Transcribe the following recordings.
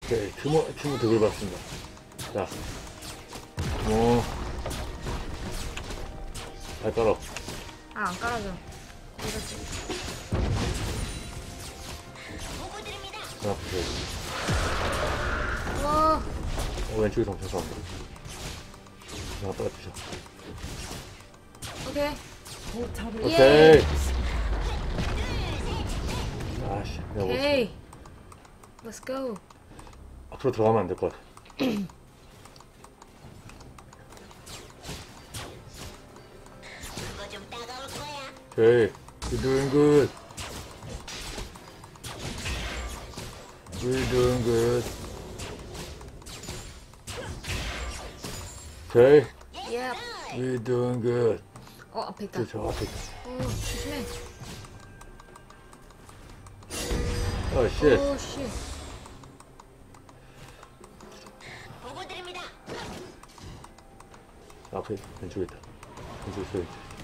오케이, 티모 득을 받습니다. 자, 잘 깔어. 아, 안 깔아줘. 이렇게. 하나 부셔야 돼. 와, 왼쪽에서 엄청 싸운다. 하나 빨리 부셔. 오케이. 포탑을 오케이. 아씨, 내가 못 오케이. Let's go. 앞으로 들어가면 안 될 것 같아. 오케이, you're doing good. You're doing good. 오케이, Yep. you're doing good. 앞에 있다. 저 앞에 있다. 조심해. 쉣. 씨. 앞에 왼쪽에 있다. 왼쪽에 있어.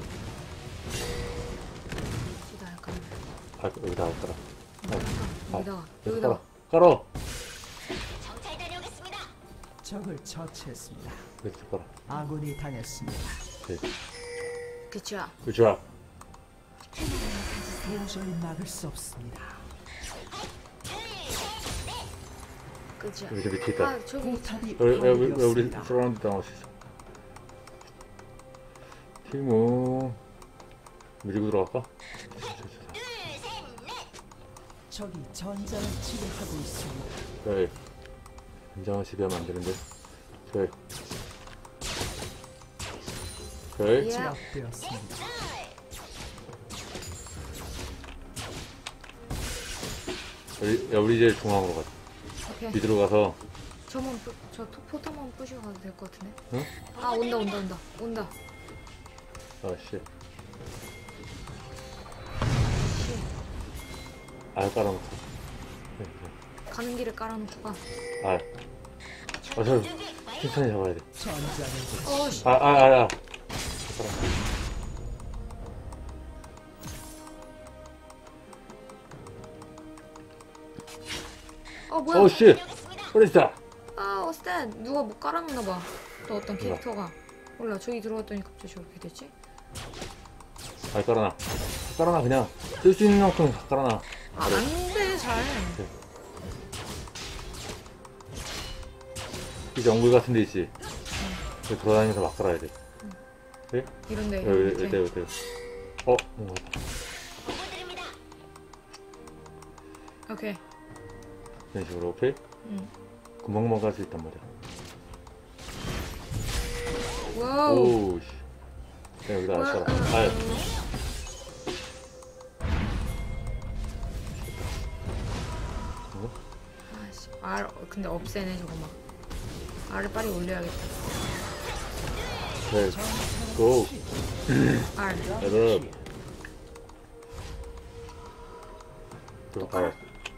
여기다 할까? 여기다 깔아. 여기다가. 여기다 깔아. 적을 처치했습니다. 이렇게 깔아. 아군이 당했습니다. 오케이. 그쵸. 굿잡. 도저히 막을 수 없습니다. 그쵸. 여기 밑에 있다. 아, 저기. 포탑이 왜 우리 파괴되었습니다. 서라운드 당할 수 있어? 티모 밀고 들어갈까? 적이 전장을 지배하고 있습니다. 네. 현장을 지배하면 안 되는데. 오케이. 오케이. 예. 제압되었습니다. 우리 이제 중앙으로 가자. 오케이. 뒤로 가서. 저 포터만 부시고 가도 될 것 같은데? 응? 아, 온다. 아, 씨. 알 깔아놓고. 네, 네. 가는 길에 깔아놓고 가. 알. 저 천천히 잡아야 돼. 전장을 씨. 아. 뭐야? 오, 씨! 프레스다! what's that? 누가 뭐 깔아놨나봐. 또 어떤 캐릭터가. 몰라, 저기 들어갔더니 갑자기 저렇게 됐지? 알 깔아놔. 깔아놔, 그냥. 쓸 수 있는 만큼 다 깔아놔. 안 돼, 잘. 이 정글 같은 데 있지? 여기 돌아다니면서 막 깔아야 돼. 네? 이런데. 여기. 뭔가 같다. 오케이. 이런 식으로, 오케이? 응. 금방금방 깔 수 있단 말이야. 와우. 오우, 씨. 그냥 여기다 알 깔아. 알. 아씨, 근데 없애네, 저거 막. 알을 빨리 올려야겠다. 네, 고! 알. 여러분. 또 알.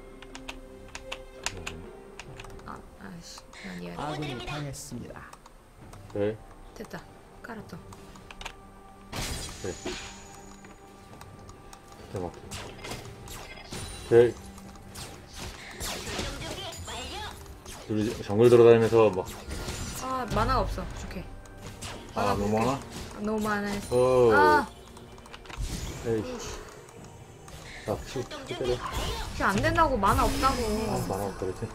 아씨, 난 얘. 아군이 당했습니다. 네, 됐다. 깔았다. 네. 대박. 네. 우리 정글 돌아다니면서 막, 만화가 없어. 부족해. 너무 많아? 너무 많아. 어. 에이씨. 때려. 그게 안 된다고. 만화 없다고. 만화 없다 그랬지?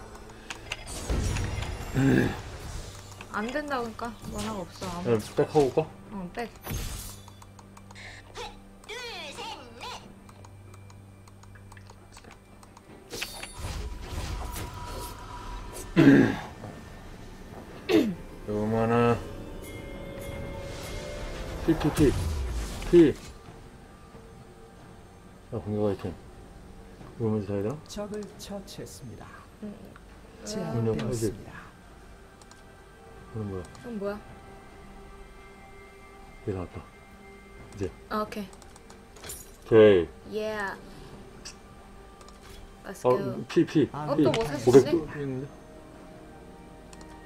안 된다고, 그러니까. 만화가 없어. 백 하고 올까? 백. 너무 많아. 피. 공격 아이템. 이거 먼저 사야 되나? 적을 처치했습니다. 운영 제압되었습니다. 이건 뭐야? 그럼 뭐야? 얘 나왔다. 이제. 오케이. 오케이. Yeah. Let's go. 피. 또 뭐 살 수 500 있네? 있는데?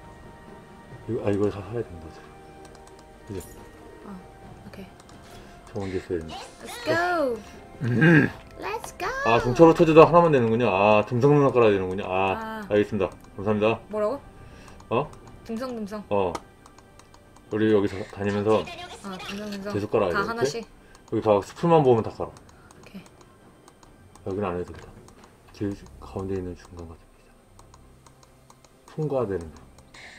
이거 사야 되는 거지. 이제. 오케이. 저 먼저 있어야 된다. Let's go. Let's go. 아, 중차로 터져도 하나만 되는군요. 아, 듬성듬성 깔아야 되는군요. 아, 아. 알겠습니다. 감사합니다. 뭐라고? 어? 듬성듬성. 우리 여기서 다니면서 아, 듬성듬성. 계속 깔아야 돼. 다 이렇게? 하나씩. 여기 다 스풀만 보면 다 깔아. 오케이. 여기는 안 해도 되겠다. 제일 가운데 있는 중간 같은 거 있잖아. 통과되는 거.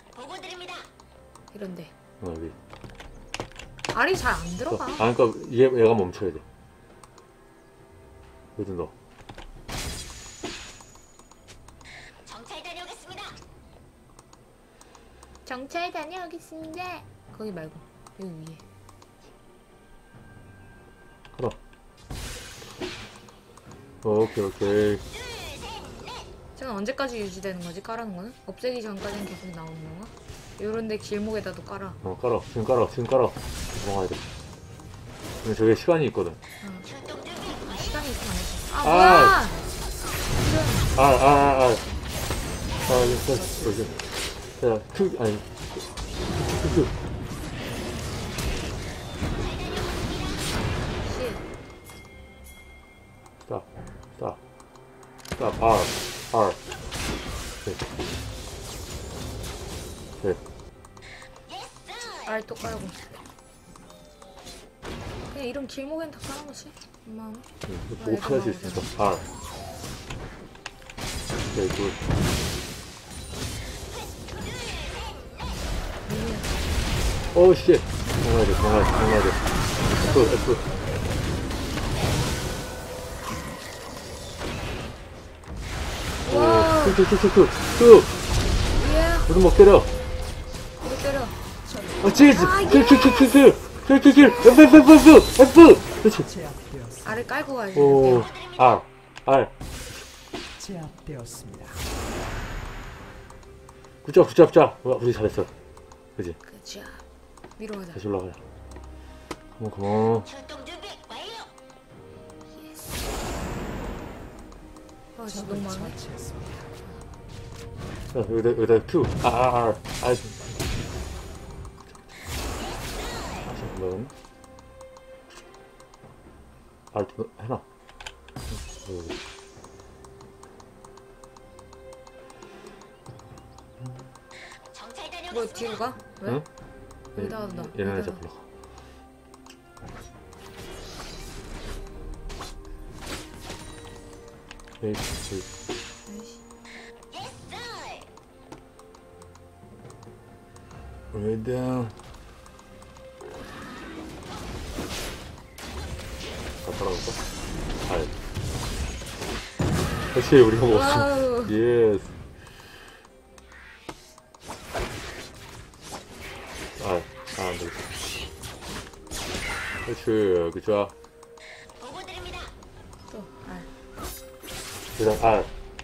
이런데. 여기. 알이 잘 안 들어가. 아, 그러니까 얘가 멈춰야 돼. 여기도 넣어. 정찰 다녀오겠습니다. 거기 말고 여기 위에. 깔아. 오케이. 저는 언제까지 유지되는 거지? 깔아놓은 거는? 없애기 전까지는 계속 나오는 건가? 요런데 길목에다도 깔아. 깔아. 지금 깔아. 넘어가야 돼. 근데 저게 시간이 있거든. 아, 시간이 있으면 안 되지. 아, 아! 뭐야! 여기. 자, 아니. 씨. 스탑. R. 네. 알 또 깔고. 그냥 이런 길목엔 다 깔아놓지. 엄마. 보고 피할 수 있으니까. R. 오케이, 굿. 오, 씨. 도망가야 돼. F. 와. 쭉. 예. 무슨 막 때려. 이거 때려. 아, 치즈. 아, 예. 킬. F. 그렇지. 제압되었습니다. 알을 깔고 가야지. 오, R. 제압되었습니다. 굿잡. 우리 잘했어. 그지? 그치. 위로 가자. 다시 올라가자. 컴온. 아, 진짜 적을 너무 많네. 처치했습니다. 자, 여기다 Q. R. 한번 R 해놔. 뭐 뒤로 가? 왜? 응? 여기다가 놔. 얘네는 여기다가. 잡으러 가. 에이. 아이씨. Way down. 갖다 놔볼까? 알. 역시 우리가 먹었어. 와우. 예스. 안 되겠다. 그렇지, 그죠? 또 알. 그다음 알.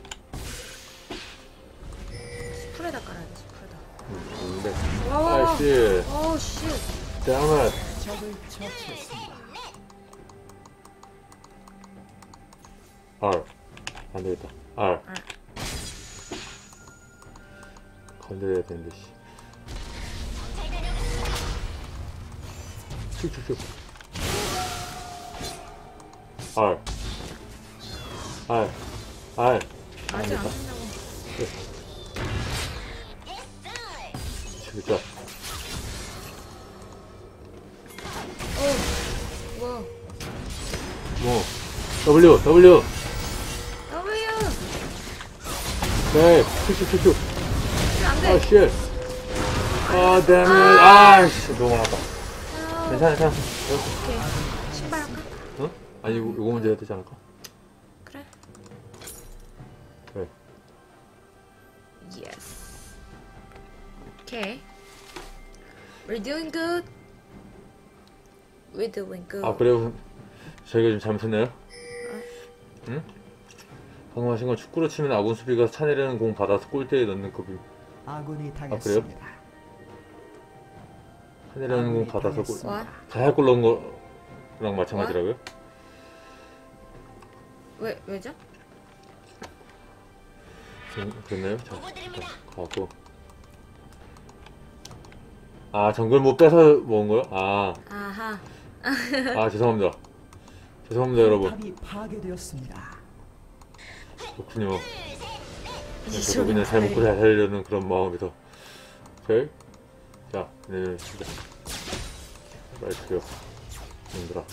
스프레다 깔아야 돼. 스프레다. 근데 와와. 아씨, 어우 씨. damn it. 적을 처치했습니다. 알. 안 되겠다. 알. 알. 건드려야 되는데 씨. 슉슉슉. 알. 아직 안 됐다. 된다고. 진짜. 뭐야? 뭐. W. W. 네. 슉슉슉슉. 안 돼. 아, 씨. 아, damn it. 아, 씨. 너무 많았다. 아, 괜찮아. 오케이. 신발 할까? 응? 아니, 이거 먼저 해야 되지 않을까? 그래. 그래. Yes. Okay. We're doing good. We're doing good. 아, 그래요? 저희가 좀 잘못했나요? 응? 방금 하신 건 축구로 치면 아군 수비가 차내려는 공 받아서 골대에 넣는 급이. 아군이 그래요? 당했습니다. 차내려는 공 받아서 골. What? 자약골 넣은 거랑 마찬가지라고요? 왜죠? 그랬나요? 자, 가고. 아, 정글 못 빼서 먹은 거요? 아, 아하. 아 죄송합니다. 죄송합니다 여러분. 탑이 파괴되었습니다. 그렇군요. 저도 그냥 잘 먹고 잘 살려는 그런 마음에서. 오케이. 자, 네, 시작. 라이트요. 힘들어.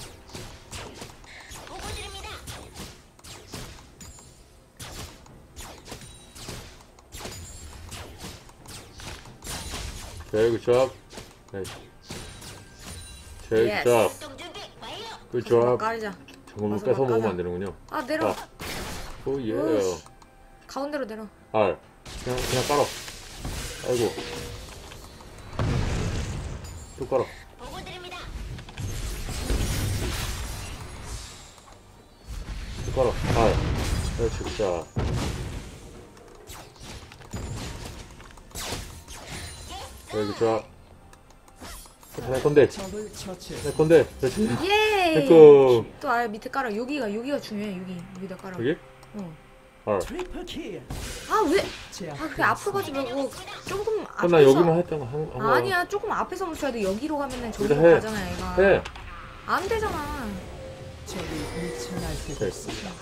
오케이, 굿잡. 네. 오케이, 굿잡. 굿잡. 깔자. 정글로 와서 뺏어 막 먹으면 까자. 안 되는군요. 아 내려. 오, 예. 으이씨. 가운데로 내려. 알. 그냥 깔아. 아이고. 또 깔아. 또 깔아. 알. 그렇지, 굿잡. 오케이, 굿잡. 내 건데. 적을 내 처치했습니다. 건데. 그렇지. 예. 됐고. 또 아예 밑에 깔아. 여기가 중요해. 여기다 깔아. 여기? 어. 알. 트리플 킬. 아 왜? 제압. 아 그래 앞으로 가지 말고 조금 앞에서. 나 여기만 했던 거 한 거. 아니야 조금 앞에서 멈춰야 돼. 여기로 가면은 저기로 해. 가잖아 얘가. 해. 안 되잖아. 적이 미쳐 날뛰고 네. 있습니다.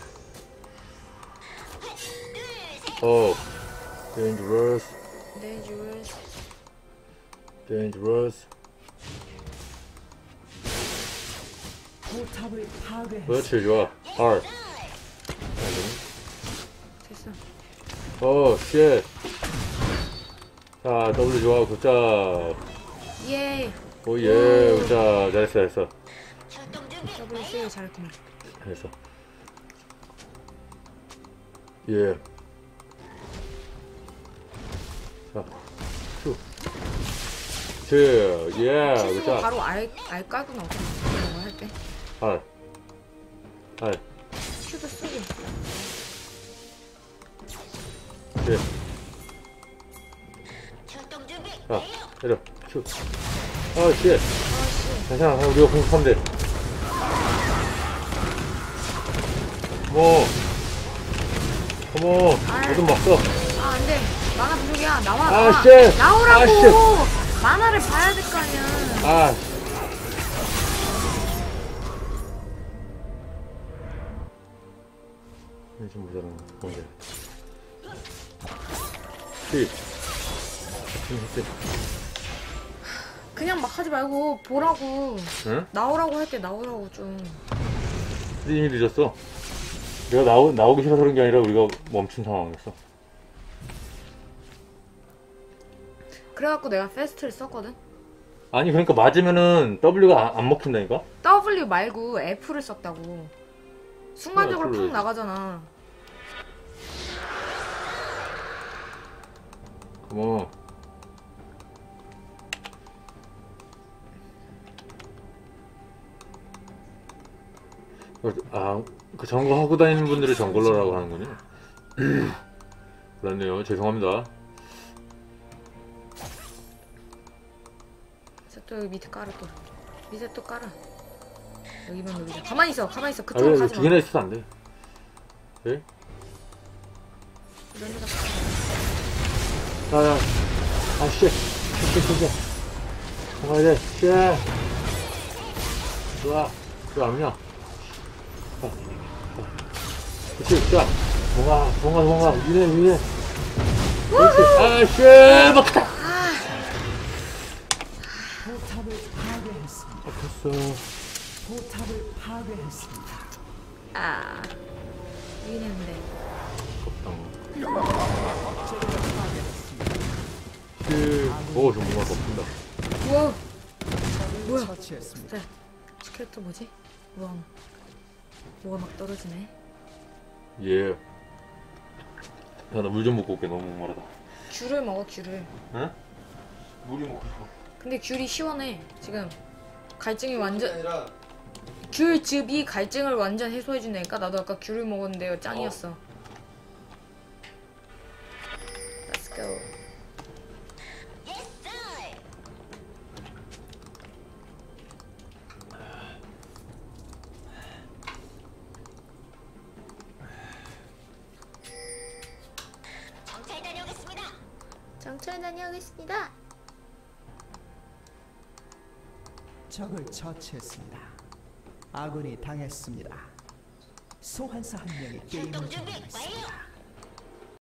어. Dangerous. 네 주얼스. Dangerous. 포탑을 파괴했습니다. 그렇지, 좋아. R. 됐어. 어, 쉣. 자, W 좋아, 굿잡. 예. 오, 예, 굿잡. 잘했어, 잘했어. 더블 세일 잘했구만. 잘했어. 예. 자, 큐. 예, 치즈는 굿잡. 바로 알 깔고 나오잖아. 이런 거 할 때. R. R. 큐도 쓰고. 예. 자, 내려. 큐. 아, 쉣. 아씨. 괜찮아, 우리가 공격하면 돼. 뭐, 어머, 모든 막써. 아 안돼. 만화 부족이야. 나와. 아, 나와. 씨. 나오라고. 아, 씨. 만화를 봐야 될 거 아니야. 아, 좀 모자란 거. 뭔데? 그냥 막 하지 말고 보라고. 응? 나오라고 할 때 나오라고 좀. 이미 늦었어. 내가 나오기 싫어서 그런 게 아니라 우리가 멈춘 상황이었어. 그래갖고 내가 페스트를 썼거든. 아니, 그러니까 맞으면은 W가 안 먹힌다니까? W 말고 F를 썼다고. 순간적으로 F를 팍 나가잖아. 뭐. 아, 그 정글 하고 다니는 분들을 정글러라고 하는군요. 몰랐네요. 죄송합니다. 그래서 또 여기 밑에 깔아 또. 밑에 또 깔아. 여기만 여기다. 가만히 있어. 가만히 있어. 아, 그쪽으로 왜 가지 두 마. 개나 있어도 안 돼. 예? 이런 데다 야, 아, 씨. 가야 돼. 씨. 좋아. 왜 안 오냐? 그치, 자. 뭔가. 위에. 그렇지. 아, 씨. 막다. 포탑을 파괴했습니다. 아팠어. 포탑을 파괴했습니다. 아. 여긴 했는데. 오, 좀 뭔가 덮는다. 우와. 적을 뭐야? 처치했습니다. 진짜. 스켈레톤 뭐지? 우와. 뭐가 막 떨어지네. 예. 야, 나 물 좀 먹고 올게. 너무 목마르다. 귤을 먹어 귤을. 응? 물이 먹고 싶어. 근데 귤이 시원해. 지금 갈증이 완전 귤즙이 갈증을 완전 해소해준다니까. 나도 아까 귤을 먹었는데 짱이었어. Let's go. 정찰 다녀오겠습니다. 적을 처치했습니다. 아군이 당했습니다. 소환사 한 명이 게임을 종료했습니다.